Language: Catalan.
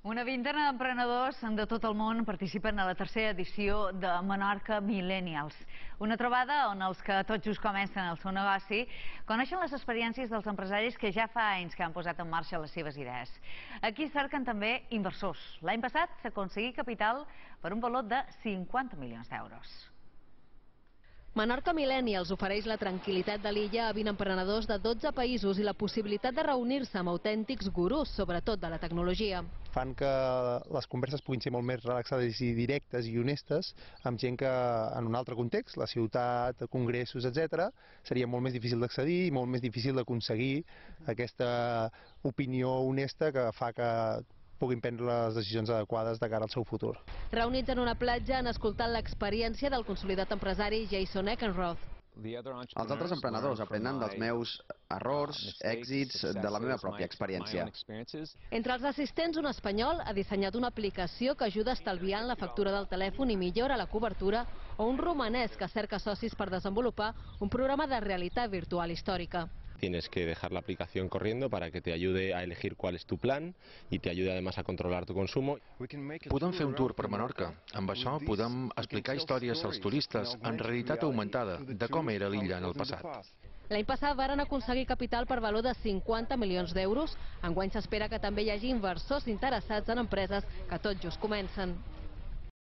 Una vintena d'emprenedors de tot el món participen a la tercera edició de Menorca Millennials. Una trobada on els que tot just comencen el seu negoci coneixen les experiències dels empresaris que ja fa anys que han posat en marxa les seves idees. Aquí cerquen també inversors. L'any passat s'aconseguí capital per un valor de 50 milions d'euros. Menorca Millennials ofereix la tranquil·litat de l'illa a 20 emprenedors de 12 països i la possibilitat de reunir-se amb autèntics gurús, sobretot de la tecnologia. Fan que les converses puguin ser molt més relaxades i directes i honestes amb gent que en un altre context, la ciutat, congressos, etc., seria molt més difícil d'accedir i molt més difícil d'aconseguir aquesta opinió honesta que fa que puguin prendre les decisions adequades de cara al seu futur. Reunits en una platja han escoltat l'experiència del consolidat empresari Jason Eckenroth. Els altres emprenedors aprenen dels meus errors, èxits, de la meva pròpia experiència. Entre els assistents, un espanyol ha dissenyat una aplicació que ajuda a estalviar en la factura del telèfon i millora la cobertura, o un romanès que cerca socis per desenvolupar un programa de realitat virtual històrica. Tienes que dejar la aplicación corriendo para que te ayude a elegir cuál es tu plan y te ayude además a controlar tu consumo. Podem fer un tour per Menorca. Amb això podem explicar històries als turistes en realitat augmentada de com era l'illa en el passat. L'any passat varen aconseguir capital per valor de 50 milions d'euros. Enguany s'espera que també hi hagi inversors interessats en empreses que tot just comencen.